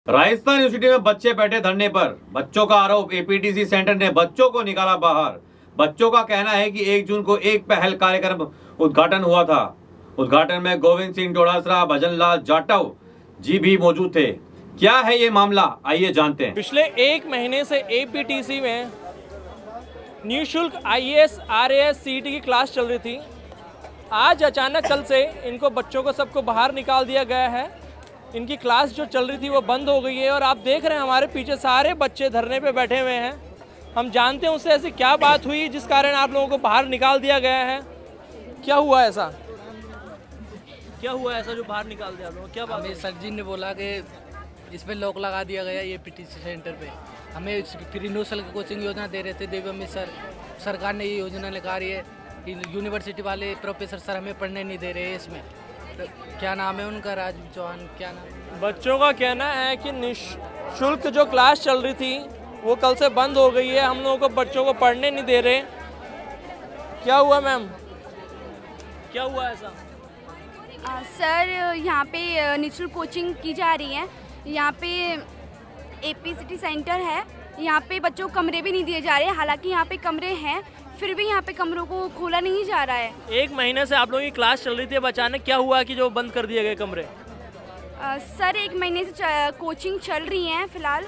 Rajasthan university में बच्चे बैठे धरने पर, बच्चों का आरोप, एपीटीसी सेंटर ने बच्चों को निकाला बाहर। बच्चों का कहना है कि 1 जून को एक पहल कार्यक्रम उद्घाटन हुआ था। उद्घाटन में गोविंद सिंह डोडासरा, भजन लाल जाटव जी भी मौजूद थे। क्या है ये मामला, आइए जानते हैं। पिछले 1 महीने से एपीटीसी में निःशुल्क आईएएस, आरएएस, सीईटी की क्लास चल रही थी। आज अचानक कल से इनको बच्चों को सबको बाहर निकाल दिया गया है। इनकी क्लास जो चल रही थी वो बंद हो गई है और आप देख रहे हैं हमारे पीछे सारे बच्चे धरने पे बैठे हुए हैं। हम जानते हैं उससे ऐसी क्या बात हुई जिस कारण आप लोगों को बाहर निकाल दिया गया है। क्या हुआ ऐसा, क्या हुआ ऐसा जो बाहर निकाल दिया आप लोगों को? क्या बात? हमें सर जी ने बोला कि इस पे लॉक लगा दिया गया ये पीटीसी सेंटर पे। हमें फ्री नौसल की कोचिंग योजना दे रहे थे देवी अमित सर। सरकार ने ये योजना निकाली है कि यूनिवर्सिटी वाले प्रोफेसर सर हमें पढ़ने नहीं दे रहे हैं इसमें। तो क्या नाम है उनका, राजू चौहान, क्या नाम है? बच्चों का कहना है कि निःशुल्क जो क्लास चल रही थी वो कल से बंद हो गई है। हम लोगों को बच्चों को पढ़ने नहीं दे रहे। क्या हुआ मैम, क्या हुआ ऐसा? सर यहाँ पे निःशुल्क कोचिंग की जा रही है। यहाँ पे एपीसीटी सेंटर है। यहाँ पे बच्चों को कमरे भी नहीं दिए जा रहे। हालांकि यहाँ पे कमरे हैं, फिर भी यहाँ पे कमरों को खोला नहीं जा रहा है। 1 महीने से आप लोगों की क्लास चल रही थी, अब अचानक क्या हुआ कि जो बंद कर दिए गए कमरे? सर 1 महीने से कोचिंग चल रही है फिलहाल।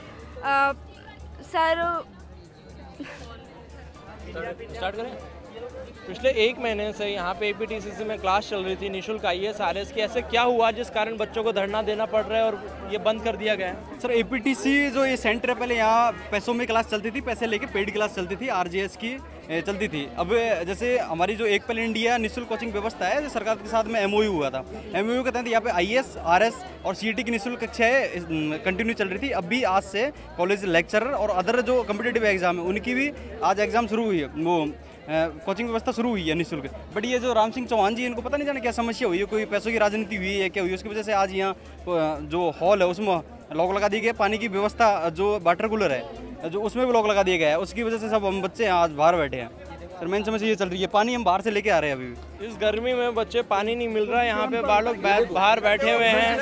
सर स्टार्ट करें। पिछले 1 महीने से यहाँ पे एपीटीसी में क्लास चल रही थी निःशुल्क आईएएस, आरएएस की। ऐसे क्या हुआ जिस कारण बच्चों को धरना देना पड़ रहा है और ये बंद कर दिया गया है? सर एपीटीसी जो ये सेंटर है, पहले यहाँ पैसों में क्लास चलती थी, पैसे लेके पेड क्लास चलती थी, आरजेएस की चलती थी। अब जैसे हमारी जो एक पहले इंडिया निःशुल्क कोचिंग व्यवस्था है, जो सरकार के साथ में एमओयू हुआ था, एमओयू के तहत यहाँ पे आईएएस, आरएस और सीईटी की निःशुल्क कक्षाएं कंटिन्यू चल रही थी। अब भी आज से कॉलेज लेक्चरर और अदर जो कम्पिटेटिव एग्जाम है उनकी भी आज एग्जाम शुरू हुई है, वो कोचिंग व्यवस्था शुरू हुई है निःशुल्क। बट ये जो राम सिंह चौहान जी, इनको पता नहीं जाने क्या समस्या हुई है, कोई पैसों की राजनीति हुई है क्या हुई, उसकी वजह से आज यहाँ जो हॉल है उसमें लॉक लगा दिए गए। पानी की व्यवस्था जो वाटर कूलर है जो उसमें भी लॉक लगा दिया गया है। उसकी वजह से सब हम बच्चे आज बाहर बैठे हैं। सर मेन समस्या ये चल रही है, पानी हम बाहर से लेके आ रहे हैं। अभी भी इस गर्मी में बच्चे पानी नहीं मिल रहा है, यहाँ पे लोग बाहर बैठे हुए हैं।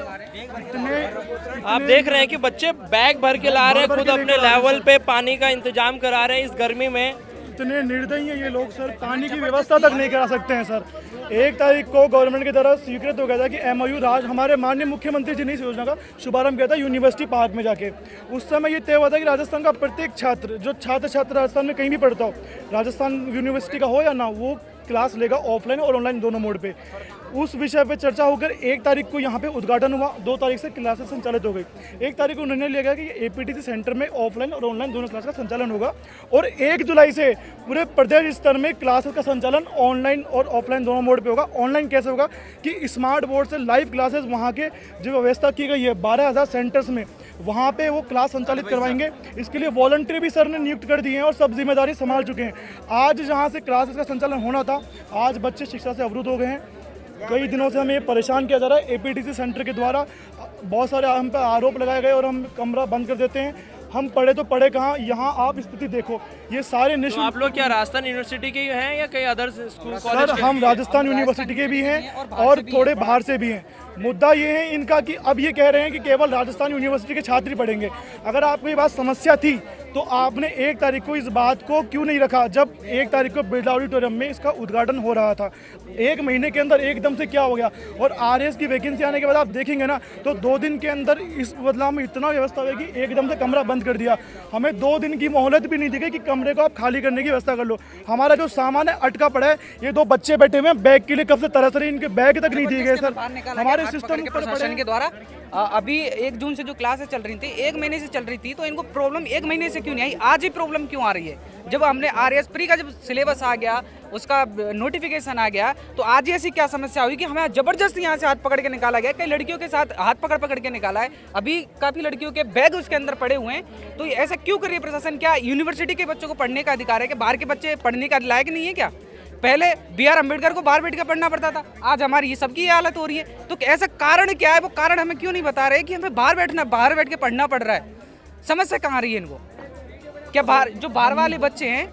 आप देख रहे हैं कि बच्चे बैग भर के ला रहे हैं, खुद अपने लेवल पे पानी का इंतजाम करा रहे हैं इस गर्मी में। इतने निर्दयी हैं ये लोग सर, पानी की व्यवस्था तक नहीं करा सकते हैं सर। 1 तारीख को गवर्नमेंट की तरफ स्वीकृत हो गया था कि एमओयू हमारे माननीय मुख्यमंत्री जी ने इस योजना का शुभारंभ किया था यूनिवर्सिटी पार्क में जाके। उस समय ये तय हुआ था कि राजस्थान का प्रत्येक छात्र, जो छात्र राजस्थान में कहीं भी पढ़ता हो, राजस्थान यूनिवर्सिटी का हो या ना, वो क्लास लेगा ऑफलाइन और ऑनलाइन दोनों मोड पे। उस विषय पे चर्चा होकर 1 तारीख को यहाँ पे उद्घाटन हुआ। 2 तारीख से क्लासेस संचालित हो गई। 1 तारीख को निर्णय लिया गया कि एपीटीसी सेंटर में ऑफलाइन और ऑनलाइन दोनों क्लास का संचालन होगा और 1 जुलाई से पूरे प्रदेश स्तर में क्लासेस का संचालन ऑनलाइन और ऑफलाइन दोनों मोड पे होगा। ऑनलाइन कैसे होगा कि स्मार्ट बोर्ड से लाइव क्लासेस, वहाँ के जो व्यवस्था की गई है 12,000 सेंटर्स में, वहाँ पे वो क्लास संचालित करवाएंगे। इसके लिए वॉलंटियर भी सर ने नियुक्त कर दिए हैं और सब जिम्मेदारी संभाल चुके हैं। आज जहाँ से क्लासेस का संचालन होना था, आज बच्चे शिक्षा से अवरुद्ध हो गए हैं। कई दिनों से हमें परेशान किया जा रहा है एपीटीसी सेंटर के द्वारा। बहुत सारे हम पर आरोप लगाए गए और हम कमरा बंद कर देते हैं। हम पढ़े तो पढ़े कहाँ, यहाँ आप स्थिति देखो, ये सारे निःशुल्क। तो आप लोग क्या राजस्थान यूनिवर्सिटी के हैं या कई अदर स्कूल कॉलेज? सर हम राजस्थान यूनिवर्सिटी के भी हैं और थोड़े बाहर से भी हैं। मुद्दा ये है इनका कि अब ये कह रहे हैं कि केवल राजस्थान यूनिवर्सिटी के छात्र ही पढ़ेंगे। अगर आपको ये बात समस्या थी तो आपने 1 तारीख को इस बात को क्यों नहीं रखा, जब 1 तारीख को बिरला ऑडिटोरियम में इसका उद्घाटन हो रहा था? 1 महीने के अंदर एकदम से क्या हो गया? और आरएस की वैकेंसी आने के बाद आप देखेंगे ना, तो 2 दिन के अंदर इस बदलाव में इतना व्यवस्था हुई कि एकदम से कमरा बंद कर दिया। हमें 2 दिन की मोहलत भी नहीं दी गई कि कमरे को आप खाली करने की व्यवस्था कर लो। हमारा जो सामान है अटका पड़ा है। ये 2 बच्चे बैठे हुए हैं, बैग के लिए कब से तरस रहे, इनके बैग तक नहीं दिए गए सर। हमारे सिस्टम प्रशासन के द्वारा अभी 1 जून से जो क्लासेस चल रही थी, 1 महीने से चल रही थी, तो इनको प्रॉब्लम 1 महीने से क्यों नहीं आई? आज ही प्रॉब्लम क्यों आ रही है? जब हमने आरएएस प्री का जब सिलेबस आ गया, उसका नोटिफिकेशन आ गया, तो आज ऐसी क्या समस्या हुई कि हमें जबरदस्ती यहाँ से हाथ पकड़ के निकाला गया? कई लड़कियों के साथ हाथ पकड़ के निकाला है। अभी काफ़ी लड़कियों के बैग उसके अंदर पड़े हुए हैं। तो ऐसा क्यों कर रही है प्रशासन? क्या यूनिवर्सिटी के बच्चों को पढ़ने का अधिकार है कि बाहर के बच्चे पढ़ने का लायक नहीं है क्या? पहले BR अम्बेडकर को बाहर बैठ कर पढ़ना पड़ता था, आज हमारी ये सबकी हालत हो रही है। तो ऐसा कारण क्या है? वो कारण हमें क्यों नहीं बता रहे कि हमें बाहर बैठ के पढ़ना पड़ रहा है? समस्या कहाँ रही है इनको? क्या बाहर वाले बच्चे हैं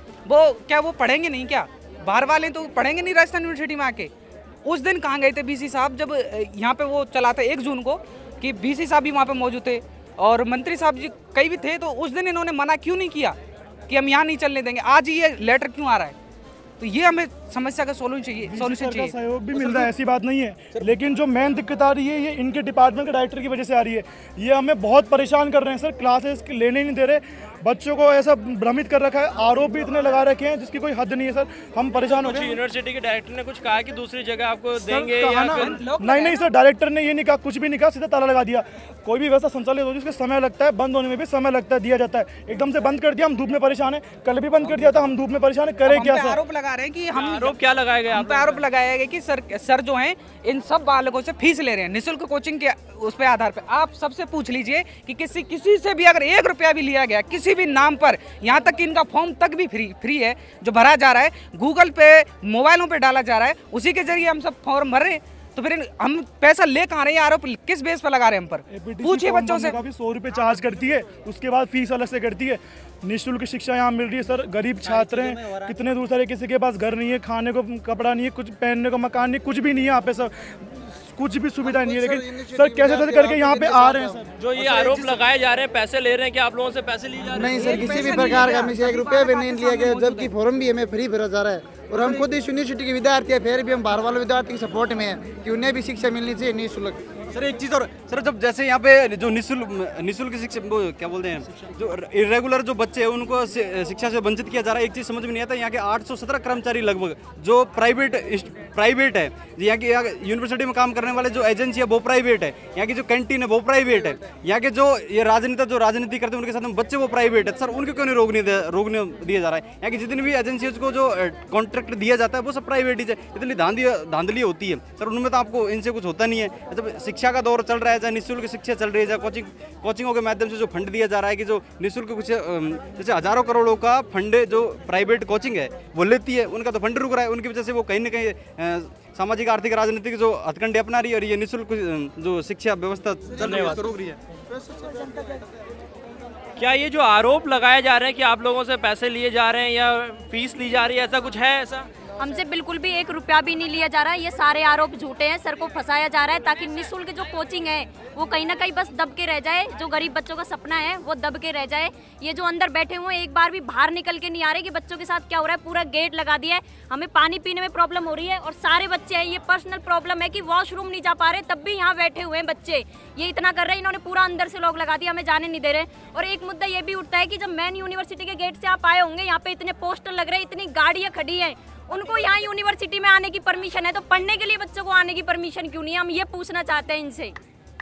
वो पढ़ेंगे नहीं क्या? बाहर वाले तो पढ़ेंगे नहीं राजस्थान यूनिवर्सिटी में आके। उस दिन कहाँ गए थे बीसी साहब, जब यहाँ पे वो चला था 1 जून को, कि बीसी साहब भी वहाँ पे मौजूद थे। और मंत्री साहब जी कई भी थे, तो उस दिन इन्होंने मना क्यों नहीं किया कि हम यहाँ नहीं चलने देंगे? आज ये लेटर क्यों आ रहा है? तो ये हमें समस्या का सोल्यूशन चाहिए। सहयोग भी मिल रहा है, ऐसी बात नहीं है, लेकिन जो मेन दिक्कत आ रही है ये इनके डिपार्टमेंट के डायरेक्टर की वजह से आ रही है। ये हमें बहुत परेशान कर रहे हैं सर, क्लासेस लेने ही नहीं दे रहे, बच्चों को ऐसा भ्रमित कर रखा है, आरोप भी इतने लगा रखे हैं जिसकी कोई हद नहीं है सर। हम परेशान हो गए। यूनिवर्सिटी के डायरेक्टर ने कुछ कहा कि दूसरी जगह आपको देंगे या फिर? नहीं सर, डायरेक्टर ने ये नहीं कहा, कुछ भी नहीं कहा, सीधा ताला लगा दिया। कोई भी व्यवस्था संचालित होती है उसका समय लगता है, बंद होने में भी समय लगता है, दिया जाता है। एकदम से बंद कर दिया, हम धूप में परेशान है। कल भी बंद कर दिया था, हम धूप में परेशान है, करें क्या सर? आरोप लगा रहे हैं कि हम आरोप क्या लगाए गए? हम पे आरोप लगाया गया कि सर जो हैं इन सब बालकों से फीस ले रहे हैं निःशुल्क कोचिंग के उस पे आधार पे। आप सबसे पूछ लीजिए कि किसी से भी अगर 1 रुपया भी लिया गया किसी भी नाम पर, यहाँ तक कि इनका फॉर्म तक भी फ्री है जो भरा जा रहा है, गूगल पे मोबाइलों पे डाला जा रहा है, उसी के जरिए हम सब फॉर्म भर रहे हैं। तो फिर हम पैसा ले कहाँ रहे हैं? आरोप किस बेस पर लगा रहे हैं हम पर? पूछिए बच्चों से। 100 रुपये चार्ज करती है, उसके बाद फीस अलग से करती है। निःशुल्क शिक्षा यहाँ मिल रही है सर, गरीब छात्र हैं, कितने दूर सारे, किसी के पास घर नहीं है, खाने को कपड़ा नहीं है, कुछ पहनने को मकान नहीं, कुछ भी नहीं है यहाँ पे सर, कुछ भी सुविधा नहीं है। लेकिन सर कैसे करके यहाँ पे आ रहे हैं सर। जो ये आरोप लगाए जा रहे हैं, पैसे ले रहे हैं, क्या आप लोगों से पैसे लिए जा रहे हैं? नहीं सर, किसी भी प्रकार का हमें 1 रुपया भी नहीं लिया गया, जबकि फॉर्म भी हमें फ्री भरा जा रहा है। और हम खुद इस यूनिवर्सिटी के विद्यार्थी हैं, फिर भी हम बाहर वाले विद्यार्थी के सपोर्ट में हैं कि उन्हें भी शिक्षा मिलनी चाहिए निःशुल्क। सर एक चीज़ और सर, जब जैसे यहाँ पे जो निःशुल्क शिक्षा, वो क्या बोलते हैं, जो इरेगुलर जो बच्चे हैं उनको शिक्षा से वंचित किया जा रहा है। एक चीज़ समझ में नहीं आता, यहाँ के 817 कर्मचारी लगभग जो प्राइवेट है, यहाँ की यूनिवर्सिटी में काम करने वाले जो एजेंसी है वो प्राइवेट है, यहाँ की जो कैंटीन है वो प्राइवेट है, यहाँ के जो ये राजनीति करते हैं उनके साथ में बच्चे वो प्राइवेट है। सर उनको क्यों नहीं रोकने दिया जा रहा है? यहाँ की जितनी भी एजेंसी को जो कॉन्ट्रैक्ट दिया जाता है वो सब प्राइवेट ही है। इतनी धांधली होती है सर, उनमें तो आपको इनसे कुछ होता नहीं है। जब शिक्षा का दौर चल रहा है, चाहे निःशुल्क शिक्षा चल रही है, चाहे कोचिंगों के माध्यम से जो फंड दिया जा रहा है, कि जो निःशुल्क कुछ जैसे हजारों करोड़ों का फंड जो प्राइवेट कोचिंग है वो लेती है, उनका तो फंड रुक रहा है। उनकी वजह से वो कहीं ना कहीं सामाजिक आर्थिक राजनीतिक जो हथकंडे अपना रही है, और ये निःशुल्क जो शिक्षा व्यवस्था चल रही है रोक रही है। क्या ये जो आरोप लगाए जा रहे हैं कि आप लोगों से पैसे लिए जा रहे हैं या फीस ली जा रही है, ऐसा कुछ है? ऐसा हमसे बिल्कुल भी 1 रुपया भी नहीं लिया जा रहा है। ये सारे आरोप झूठे हैं, सर को फंसाया जा रहा है ताकि निःशुल्क जो कोचिंग है वो कहीं ना कहीं बस दब के रह जाए। जो गरीब बच्चों का सपना है वो दब के रह जाए। ये जो अंदर बैठे हुए हैं एक बार भी बाहर निकल के नहीं आ रहे कि बच्चों के साथ क्या हो रहा है। पूरा गेट लगा दिया है, हमें पानी पीने में प्रॉब्लम हो रही है और सारे बच्चे हैं, ये पर्सनल प्रॉब्लम है कि वॉशरूम नहीं जा पा रहे, तब भी यहाँ बैठे हुए हैं बच्चे। ये इतना कर रहे हैं, इन्होंने पूरा अंदर से लॉक लगा दिया, हमें जाने नहीं दे रहे। और एक मुद्दा ये भी उठता है कि जब मेन यूनिवर्सिटी के गेट से आप आए होंगे, यहाँ पे इतने पोस्टर लग रहे हैं, इतनी गाड़ियाँ खड़ी हैं, उनको यहाँ यूनिवर्सिटी में आने की परमिशन है, तो पढ़ने के लिए बच्चों को आने की परमिशन क्यों नहीं है? हम ये पूछना चाहते हैं इनसे।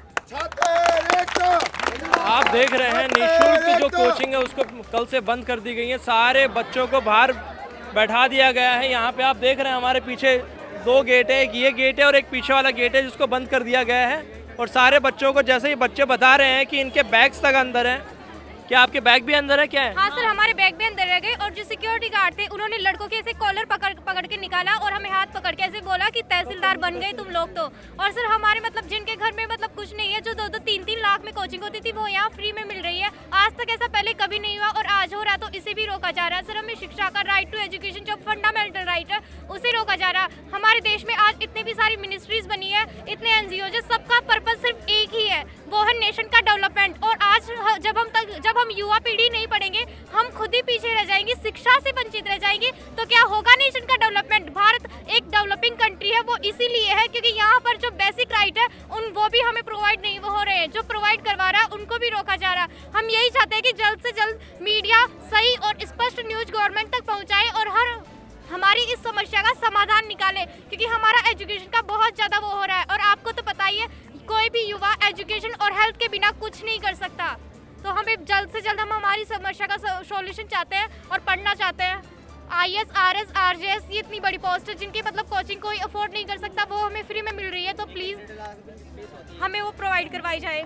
आप देख रहे हैं निःशुल्क जो कोचिंग है उसको कल से बंद कर दी गई है, सारे बच्चों को बाहर बैठा दिया गया है। यहाँ पे आप देख रहे हैं हमारे पीछे 2 गेट है, एक ये गेट है और एक पीछे वाला गेट है जिसको बंद कर दिया गया है। और सारे बच्चों को, जैसे ही बच्चे बता रहे हैं कि इनके बैग्स तक अंदर हैं। क्या आपके बैग भी अंदर है? क्या है? हाँ सर, हमारे बैग भी अंदर रह गए और जो सिक्योरिटी गार्ड थे उन्होंने लड़कों के ऐसे कॉलर पकड़ के निकाला और हमें हाथ पकड़ के ऐसे बोला कि तहसीलदार बन गए तुम लोग तो। और सर हमारे मतलब जिनके घर में मतलब कुछ नहीं है, जो 2-2, 3-3 लाख में कोचिंग होती थी वो यहाँ फ्री में मिल रही है। आज तक ऐसा पहले कभी नहीं हुआ और आज हो रहा, तो इसे भी रोका जा रहा है। सर हमें शिक्षा का राइट टू एजुकेशन जो फंडामेंटल राइट है उसे रोका जा रहा है। हमारे देश में आज इतनी भी सारी मिनिस्ट्रीज बनी है, इतने एनजीओ, जो सबका पर्पज सिर्फ एक ही है, वो है नेशन का डेवलपमेंट। और आज जब हम युवा पीढ़ी नहीं पढ़ेंगे, हम खुद ही पीछे रह जाएंगे, शिक्षा से वंचित रह जाएंगे, तो क्या होगा नेशन का डेवलपमेंट? भारत एक डेवलपिंग कंट्री है, वो इसीलिए है क्योंकि यहाँ पर जो बेसिक राइट है वो भी हमें प्रोवाइड नहीं हो रहे हैं। जो प्रोवाइड करवा रहा है उनको भी रोका जा रहा है। हम यही चाहते हैं कि जल्द से जल्द मीडिया सही और स्पष्ट न्यूज गवर्नमेंट तक पहुँचाए और हमारी इस समस्या का समाधान निकाले, क्योंकि हमारा एजुकेशन का बहुत ज़्यादा वो हो रहा है। और आपको तो पता ही है, कोई भी युवा एजुकेशन और हेल्थ के बिना कुछ नहीं कर सकता। तो हमें जल्द से जल्द हम हमारी समस्या का सॉल्यूशन चाहते हैं और पढ़ना चाहते हैं। IAS, RS, RJS ये इतनी बड़ी पोस्ट है जिनकी मतलब कोचिंग कोई अफोर्ड नहीं कर सकता, वो हमें फ्री में मिल रही है, तो प्लीज़ हमें वो प्रोवाइड करवाई जाए।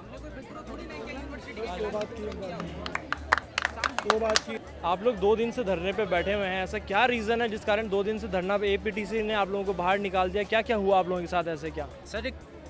आप लोग 2 दिन से धरने पे बैठे हुए हैं, ऐसा क्या रीज़न है जिस कारण 2 दिन से धरना पे APTC ने आप लोगों को बाहर निकाल दिया? क्या क्या हुआ आप लोगों के साथ? ऐसे क्या सर,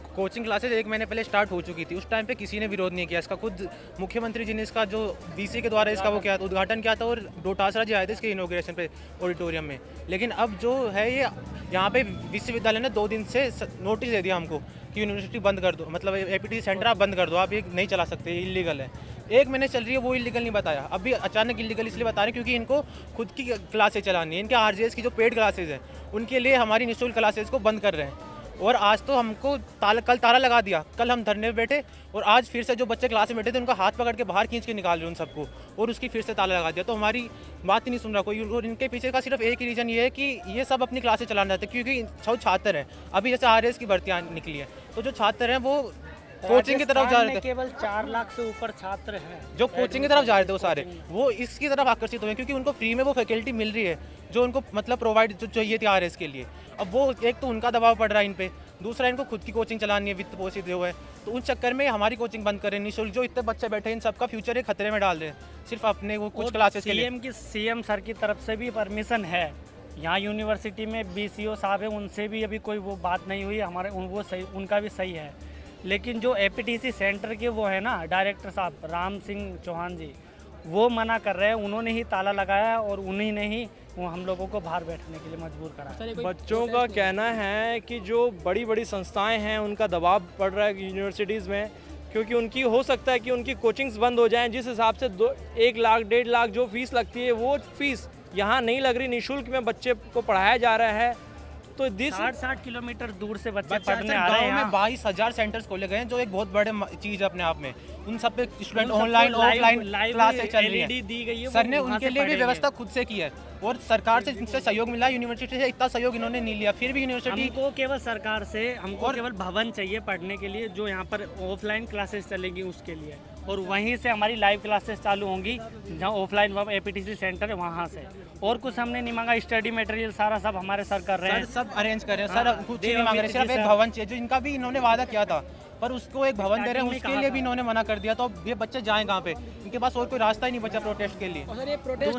कोचिंग क्लासेस 1 महीने पहले स्टार्ट हो चुकी थी। उस टाइम पे किसी ने विरोध नहीं किया इसका। खुद मुख्यमंत्री जी ने इसका जो बीसी के द्वारा इसका वो क्या उद्घाटन किया था और डोटासरा जी आए थे इसके इनॉग्रेशन पे ऑडिटोरियम में। लेकिन अब जो है ये यहाँ पे विश्वविद्यालय ने 2 दिन से नोटिस दे दिया हमको कि यूनिवर्सिटी बंद कर दो, मतलब एपीटीसी सेंटर आप बंद कर दो, आप ये नहीं चला सकते, ये इलीगल है। 1 महीने चल रही है, वो इलीगल नहीं बताया। अभी अचानक इलीगल इसलिए बता रहे हैं क्योंकि इनको खुद की क्लासेज चलानी है। इनके आरजेएस की जो पेड क्लासेज हैं उनके लिए हमारी निःशुल्क क्लासेज को बंद कर रहे हैं। और आज तो हमको कल ताला लगा दिया। कल हम धरने पे बैठे और आज फिर से जो बच्चे क्लास में बैठे थे उनका हाथ पकड़ के बाहर खींच के निकाल रहे उन सबको, और उसकी फिर से ताला लगा दिया। तो हमारी बात ही नहीं सुन रहा कोई। और इनके पीछे का सिर्फ एक ही रीज़न ये है कि ये सब अपनी क्लासेज चलाना चाहते हैं क्योंकि छात्र हैं। अभी जैसे आरएस की भर्तियाँ निकली है तो जो छात्र हैं वो कोचिंग की तरफ जा रहे थे। केवल 4 लाख से ऊपर छात्र हैं जो कोचिंग की तरफ जा रहे थे वो सारे वो इसकी तरफ आकर्षित हुए क्योंकि उनको फ्री में वो फैकल्टी मिल रही है जो उनको मतलब प्रोवाइड जो चाहिए थी आरएस के लिए। अब वो एक तो उनका दबाव पड़ रहा है इन पे, दूसरा इनको खुद की कोचिंग चलानी है, वित्त पोषित हुए है, तो उस चक्कर में हमारी कोचिंग बंद करें। निःशुल्क जो इतने बच्चे बैठे हैं इन सबका फ्यूचर एक खतरे में डाल रहे हैं सिर्फ अपने वो कुछ क्लासेस के लिए। सीएम सर की तरफ से भी परमिशन है। यहाँ यूनिवर्सिटी में बीसीओ साहब है, उनसे भी अभी कोई वो बात नहीं हुई हमारे, वो सही, उनका भी सही है। लेकिन जो एपीटीसी सेंटर के वो है ना डायरेक्टर साहब राम सिंह चौहान जी, वो मना कर रहे हैं। उन्होंने ही ताला लगाया और उन्हीं ने ही वो हम लोगों को बाहर बैठने के लिए मजबूर करा। बच्चों का कहना है कि जो बड़ी बड़ी संस्थाएं हैं उनका दबाव पड़ रहा है यूनिवर्सिटीज़ में, क्योंकि उनकी हो सकता है कि उनकी कोचिंग्स बंद हो जाएं। जिस हिसाब से 1 लाख 1.5 लाख जो फीस लगती है वो फीस यहाँ नहीं लग रही, निःशुल्क में बच्चे को पढ़ाया जा रहा है। तो 60 किलोमीटर दूर से बच्चे पढ़ने आ रहे हैं। में 22,000 सेंटर्स खोले गए हैं जो एक बहुत बड़े चीज़ है अपने आप में। उन सब पे स्टूडेंट ऑनलाइन ऑफलाइन क्लासेस चल रही है। दी गई है, सर ने उनके लिए भी व्यवस्था खुद से की है और सरकार से इनसे सहयोग मिला। यूनिवर्सिटी से इतना सहयोग इन्होंने नहीं लिया, फिर भी यूनिवर्सिटी हमको केवल सरकार से हमको केवल भवन चाहिए पढ़ने के लिए, जो यहाँ पर ऑफलाइन क्लासेस चलेगी उसके लिए, और वहीं से हमारी लाइव क्लासेस चालू होंगी जहाँ ऑफलाइन एपीटीसी सेंटर है वहाँ से। और कुछ हमने नहीं मांगा, स्टडी मटेरियल सारा सब हमारे सर कर रहे हैं, सब अरेंज कर रहे हैं। सर कुछ नहीं मांग रहे, सिर्फ एक भवन चाहिए जो इनका भी इन्होंने वादा किया था, पर उसको एक भवन दे रहे हैं उसके लिए भी इन्होंने मना कर दिया। तो ये बच्चे जाएं कहाँ पे? इनके पास और कोई रास्ता ही नहीं बचा प्रोटेस्ट के लिए। सर ये प्रोटेस्ट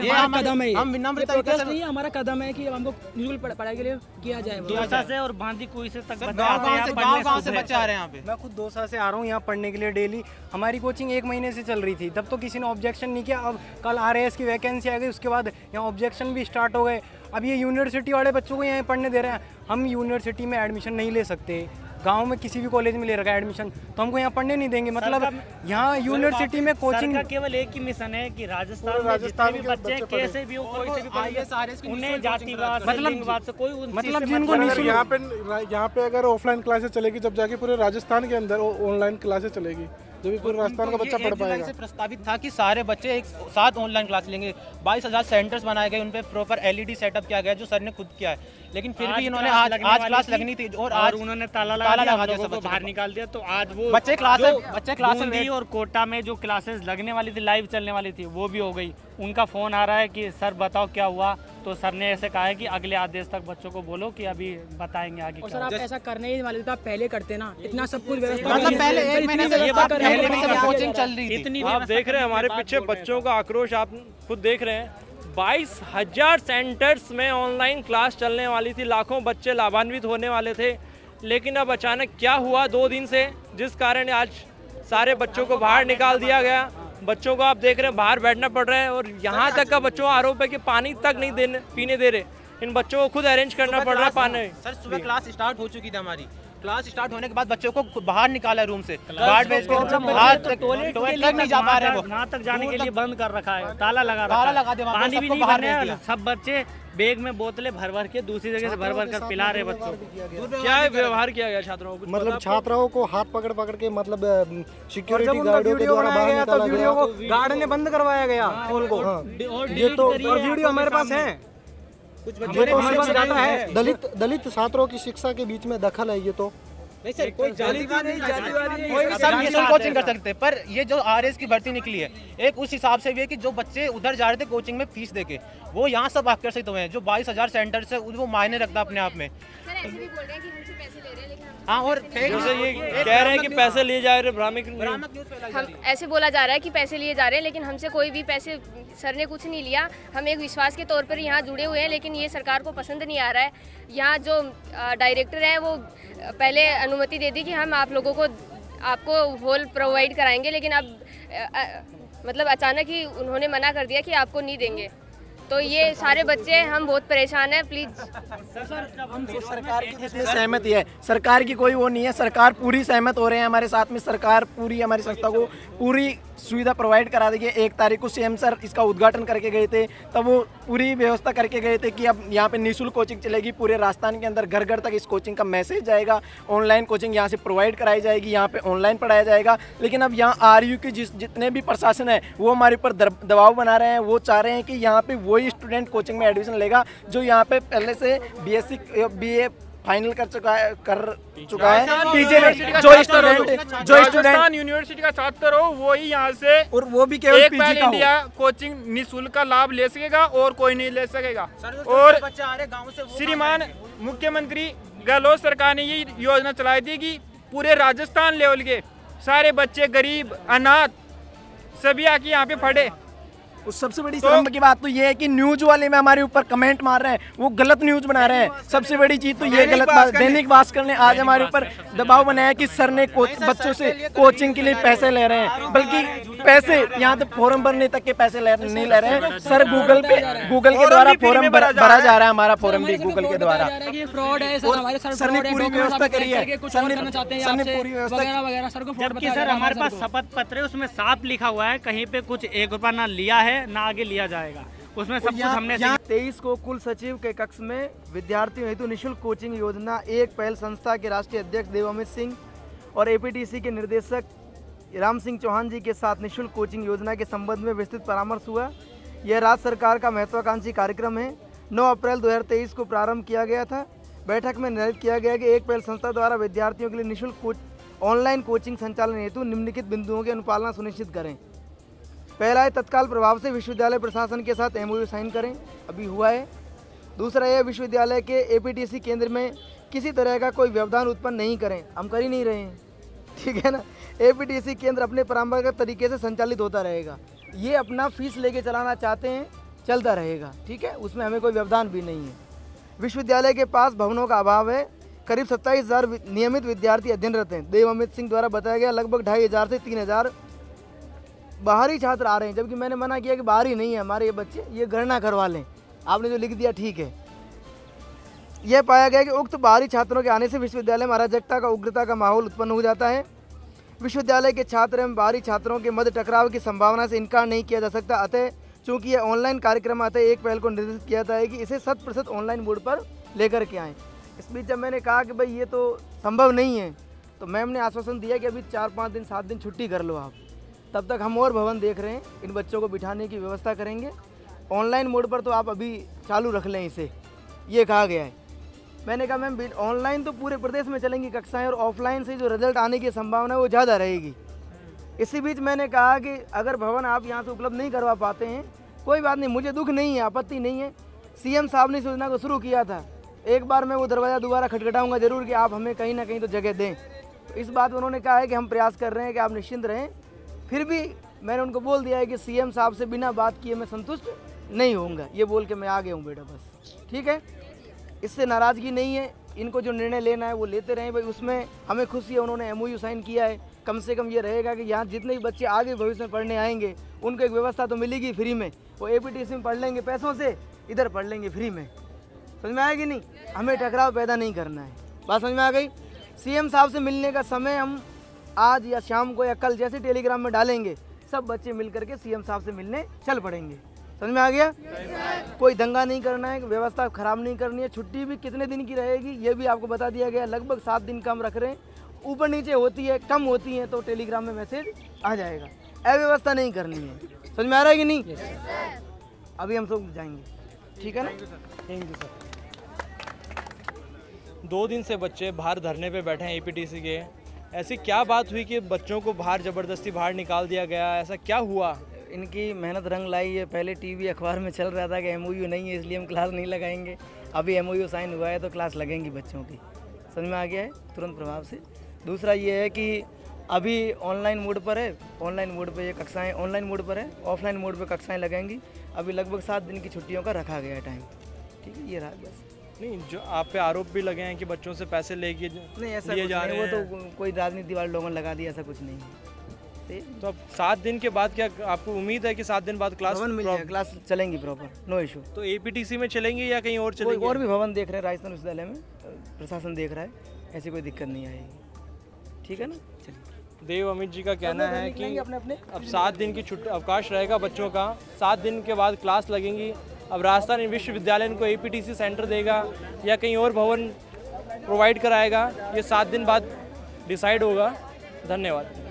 कदम है, हम विनम्र तरीके से हमारा कदम है कि हमको निःशुल्क पढ़ाई के लिए किया जाए। दोसा से और बांदी कुई से तक गाँव से बच्चे आ रहे हैं यहाँ पे। मैं खुद दोसा से आ रहा हूँ यहाँ पढ़ने के लिए डेली। हमारी कोचिंग 1 महीने से चल रही थी, तब तो किसी ने ऑब्जेक्शन नहीं किया। अब कल आरएएस की वैकेंसी आ गई, उसके बाद यहाँ ऑब्जेक्शन भी स्टार्ट हो गए। अब ये यूनिवर्सिटी वाले बच्चों को यहाँ पढ़ने दे रहे हैं। हम यूनिवर्सिटी में एडमिशन नहीं ले सकते, गांव में किसी भी कॉलेज में ले रखा है एडमिशन, तो हमको यहाँ पढ़ने नहीं देंगे। मतलब यहाँ यूनिवर्सिटी में कोचिंग का केवल एक ही मिशन है कि राजस्थान में बच्चे कैसे भी हो, कोई से भी उन्हें जातिवाद मतलब से कोई मतलब जिनको यहाँ पे अगर ऑफलाइन क्लासेस चलेगी जब जाके पूरे राजस्थान के अंदर ऑनलाइन क्लासेस चलेगी, जो भी पूरे राजस्थान का बच्चा पढ़ पाएगा। से प्रस्तावित था कि सारे बच्चे एक साथ ऑनलाइन क्लास लेंगे। 22,000 सेंटर्स बनाए गए, उन पे प्रॉपर एलईडी सेटअप किया गया जो सर ने खुद किया है। लेकिन फिर भी इन्होंने आज क्लास लगनी थी और आज उन्होंने ताला लगा दिया, सबको बाहर निकाल दिया। तो आज वो बच्चे क्लास और कोटा में जो क्लासेस लगने वाली थी, लाइव चलने वाली थी, वो भी हो गई। उनका फोन आ रहा है कि सर बताओ क्या हुआ, तो सर ने ऐसे कहा है कि अगले आदेश तक बच्चों को बोलो कि अभी बताएंगे आगे। और सर आप ऐसा करने ही वाले थे, आप पहले करते ना, इतना सब कुछ व्यवस्था मतलब पहले 1 महीने से कोचिंग चल रही थी। इतनी आप देख रहे हैं हमारे पीछे बच्चों का आक्रोश, आप खुद देख रहे हैं। 22,000 सेंटर्स में ऑनलाइन क्लास चलने वाली थी, लाखों बच्चे लाभान्वित होने वाले थे, लेकिन अब अचानक क्या हुआ 2 दिन से, जिस कारण आज सारे बच्चों को बाहर निकाल दिया गया। बच्चों को आप देख रहे हैं बाहर बैठना पड़ रहा है और यहाँ तक का बच्चों का आरोप है कि पानी तक नहीं पीने दे रहे। इन बच्चों को खुद अरेंज करना पड़ रहा है पानी। सर सुबह क्लास स्टार्ट हो चुकी थी हमारी, क्लास स्टार्ट होने के बाद बच्चों को बाहर निकाला रूम से, गार्ड भेज के टॉयलेट तक नहीं जा पा रहे, वो वहाँ तक जाने के लिए बंद कर रखा है, ताला लगा दिया, पानी भी नहीं भरने। सब बच्चे बैग में बोतलें भर के दूसरी जगह से भर कर पिला रहे बच्चों को। क्या व्यवहार किया गया छात्रों को? मतलब छात्राओं को हाथ पकड़ के मतलब सिक्योरिटी गार्डों के द्वारा बाहर निकाला गया, गार्ड ने बंद करवाया गया फोन को। ये तो वीडियो हमारे पास है, कुछ हमारे पास डाटा है। दलित छात्रों की शिक्षा के बीच में दखल है ये तो नहीं सर, कोई सब कोचिंग कर सकते हैं, पर ये जो आरएस की भर्ती निकली है एक उस हिसाब से भी है कि जो बच्चे उधर जा रहे थे कोचिंग में फीस देके, वो यहाँ सब आकर्षित हुए हैं। जो 22,000 सेंटर से वो मायने रखता अपने आप में। सर ऐसे भी बोल रहे हैं कि हमसे पैसे ले रहे हैं, लेकिन हाँ, और जैसे ये कह रहे हैं कि पैसे लिए जा रहे, भ्रामक हम ऐसे बोला जा रहा है कि पैसे लिए जा रहे हैं, लेकिन हमसे कोई भी पैसे सर ने कुछ नहीं लिया। हम एक विश्वास के तौर पर यहाँ जुड़े हुए हैं, लेकिन ये सरकार को पसंद नहीं आ रहा है। यहाँ जो डायरेक्टर है वो पहले अनुमति दे दी कि हम आप लोगों को आपको हॉल प्रोवाइड कराएंगे, लेकिन अब मतलब अचानक ही उन्होंने मना कर दिया कि आपको नहीं देंगे। तो ये सारे बच्चे हम बहुत परेशान हैं। प्लीज़ सरकार की जितनी सहमति है, सरकार की कोई वो नहीं है, सरकार पूरी सहमत हो रहे हैं हमारे साथ में। सरकार पूरी हमारी संस्था को पूरी सुविधा प्रोवाइड करा देगी। 1 तारीख को सीएम सर इसका उद्घाटन करके गए थे, तब वो पूरी व्यवस्था करके गए थे कि अब यहाँ पे निःशुल्क कोचिंग चलेगी। पूरे राजस्थान के अंदर घर घर तक इस कोचिंग का मैसेज जाएगा। ऑनलाइन कोचिंग यहाँ से प्रोवाइड कराई जाएगी, यहाँ पे ऑनलाइन पढ़ाया जाएगा। लेकिन अब यहाँ आरयू के जितने भी प्रशासन है वो हमारे ऊपर दबाव बना रहे हैं। वो चाह रहे हैं कि यहाँ पे वही स्टूडेंट कोचिंग में एडमिशन लेगा जो यहाँ पे पहले से BA फाइनल कर चुका है पीजे में। जो स्टूडेंट यूनिवर्सिटी का छात्र हो वही यहाँ से, और वो भी केवल एक पहल इंडिया कोचिंग निःशुल्क का लाभ ले सकेगा और कोई नहीं ले सकेगा। और श्रीमान मुख्यमंत्री गहलोत सरकार ने ये योजना चलाई थी कि पूरे राजस्थान लेवल के सारे बच्चे, गरीब, अनाथ सभी आके यहाँ पे पढ़े। उस सबसे बड़ी शर्म की बात तो ये है कि न्यूज वाले में हमारे ऊपर कमेंट मार रहे हैं, वो गलत न्यूज बना रहे हैं। सबसे बड़ी चीज तो ये गलत बात, दैनिक भास्कर ने आज हमारे ऊपर दबाव बनाया कि सर ने बच्चों से कोचिंग के लिए पैसे ले रहे हैं, बल्कि पैसे यहाँ तक फॉर्म भरने तक के पैसे नहीं ले रहे हैं। सर गूगल के द्वारा फॉर्म भरा जा रहा है, हमारा फॉर्म भी गूगल के द्वारा। सर ने पूरी व्यवस्था करी है, सर ने पूरी व्यवस्था। जबकि सर हमारे पास शपथ पत्र है, उसमें साफ लिखा हुआ है कहीं पे कुछ 1 रुपया ना लिया है ना आगे लिया जाएगा। उसमें सब कुछ हमने 23 को कुल सचिव के कक्ष में विद्यार्थियों हेतु निःशुल्क कोचिंग योजना एक पहल संस्था के राष्ट्रीय अध्यक्ष देवामित सिंह और APTC के निर्देशक राम सिंह चौहान जी के साथ निःशुल्क कोचिंग योजना के संबंध में विस्तृत परामर्श हुआ। यह राज्य सरकार का महत्वाकांक्षी कार्यक्रम है। 9 अप्रैल 2023 को प्रारंभ किया गया था। बैठक में निर्धारित किया गया कि एक पहल संस्था द्वारा विद्यार्थियों के लिए निःशुल्क ऑनलाइन कोचिंग संचालन हेतु निम्नलिखित बिंदुओं की अनुपालना सुनिश्चित करें। पहला है, तत्काल प्रभाव से विश्वविद्यालय प्रशासन के साथ MOU साइन करें, अभी हुआ है। दूसरा है, विश्वविद्यालय के APTC केंद्र में किसी तरह का कोई व्यवधान उत्पन्न नहीं करें, हम कर ही नहीं रहे हैं, ठीक है ना। APTC केंद्र अपने परंपरागत तरीके से संचालित होता रहेगा। ये अपना फीस लेके चलाना चाहते हैं, चलता रहेगा, ठीक है, उसमें हमें कोई व्यवधान भी नहीं है। विश्वविद्यालय के पास भवनों का अभाव है। करीब 27,000 नियमित विद्यार्थी अध्ययनरत हैं। देवामित सिंह द्वारा बताया गया लगभग 2,500 से 3,000 बाहरी छात्र आ रहे हैं, जबकि मैंने मना किया कि बाहरी नहीं है हमारे ये बच्चे, ये गणना करवा लें। आपने जो लिख दिया ठीक है। यह पाया गया कि उक्त बाहरी छात्रों के आने से विश्वविद्यालय में अराजकता का, उग्रता का माहौल उत्पन्न हो जाता है। विश्वविद्यालय के छात्र एवं बाहरी छात्रों के मध्य टकराव की संभावना से इनकार नहीं किया जा सकता। अतः चूंकि यह ऑनलाइन कार्यक्रम अतः एक पहल को निर्देशित किया जाता है कि इसे 100% ऑनलाइन मोड पर लेकर के आएँ। इस बीच जब मैंने कहा कि भाई ये तो संभव नहीं है, तो मैम ने आश्वासन दिया कि अभी 4-5 दिन 7 दिन छुट्टी कर लो आप, तब तक हम और भवन देख रहे हैं, इन बच्चों को बिठाने की व्यवस्था करेंगे। ऑनलाइन मोड पर तो आप अभी चालू रख लें इसे, ये कहा गया है। मैंने कहा मैम ऑनलाइन तो पूरे प्रदेश में चलेंगी कक्षाएं, और ऑफलाइन से जो रिजल्ट आने की संभावना है वो ज़्यादा रहेगी। इसी बीच मैंने कहा कि अगर भवन आप यहाँ से उपलब्ध नहीं करवा पाते हैं, कोई बात नहीं, मुझे दुख नहीं है, आपत्ति नहीं है। CM साहब ने इस योजना को शुरू किया था, एक बार मैं वो दरवाज़ा दोबारा खटखटाऊँगा ज़रूर कि आप हमें कहीं ना कहीं तो जगह दें। तो इस बात उन्होंने कहा है कि हम प्रयास कर रहे हैं कि आप निश्चिंत रहें। फिर भी मैंने उनको बोल दिया है कि CM साहब से बिना बात किए मैं संतुष्ट नहीं होऊंगा, ये बोल के मैं आ गया हूँ बेटा, बस ठीक है। इससे नाराज़गी नहीं है, इनको जो निर्णय लेना है वो लेते रहें भाई, उसमें हमें खुशी है। उन्होंने MOU साइन किया है, कम से कम ये रहेगा कि यहाँ जितने भी बच्चे आगे भविष्य में पढ़ने आएंगे उनको एक व्यवस्था तो मिलेगी फ्री में। वो APTC में पढ़ लेंगे पैसों से, इधर पढ़ लेंगे फ्री में। समझ में आएगी नहीं, हमें टकराव पैदा नहीं करना है, बात समझ में आ गई। CM साहब से मिलने का समय हम आज या शाम को या कल जैसे टेलीग्राम में डालेंगे, सब बच्चे मिल करके CM साहब से मिलने चल पड़ेंगे। समझ में आ गया। कोई दंगा नहीं करना है, व्यवस्था खराब नहीं करनी है। छुट्टी भी कितने दिन की रहेगी ये भी आपको बता दिया गया, लगभग 7 दिन कम रख रहे हैं। ऊपर नीचे होती है, कम होती है तो टेलीग्राम में मैसेज आ जाएगा। अव्यवस्था नहीं करनी है, समझ में आ रहा है कि नहीं। अभी हम सब जाएंगे, ठीक है ना। Thank you sir. 2 दिन से बच्चे बाहर धरने पे बैठे हैं APTC के। ऐसी क्या बात हुई कि बच्चों को बाहर ज़बरदस्ती बाहर निकाल दिया गया, ऐसा क्या हुआ? इनकी मेहनत रंग लाई है। पहले TV अखबार में चल रहा था कि MOU नहीं है इसलिए हम क्लास नहीं लगाएंगे। अभी MOU साइन हुआ है तो क्लास लगेंगी बच्चों की। समझ में आ गया है तुरंत प्रभाव से। दूसरा ये है कि अभी ऑनलाइन मोड पर है, ऑनलाइन मोड पे ये कक्षाएं ऑनलाइन मोड पर है, ऑफलाइन मोड पे कक्षाएं लगेंगी। अभी लगभग 7 दिन की छुट्टियों का रखा गया है टाइम। ठीक है, ये रहा बस। नहीं, जो आप पे आरोप भी लगे हैं कि बच्चों से पैसे लेके नहीं, ऐसा लिए कुछ जा नहीं, रहे हैं। वो तो कोई राजनीति वाले लोगों ने लगा दिया, ऐसा कुछ नहीं है। तो अब 7 दिन के बाद क्या आपको उम्मीद है कि 7 दिन बाद क्लास भवन मिल जाएगा, क्लास चलेंगी प्रॉपर, नो इशू। तो एपीटीसी में चलेंगे या कहीं और चलेंगे? और भी भवन देख रहे हैं राजस्थान विश्वविद्यालय में, प्रशासन देख रहा है, ऐसी कोई दिक्कत नहीं आएगी। ठीक है ना, चलिए। देव अमित जी का कहना है कि अब 7 दिन की छुट्टी अवकाश रहेगा बच्चों का, 7 दिन के बाद क्लास लगेंगी। अब राजस्थान विश्वविद्यालय इनको एपीटीसी सेंटर देगा या कहीं और भवन प्रोवाइड कराएगा, ये 7 दिन बाद डिसाइड होगा। धन्यवाद।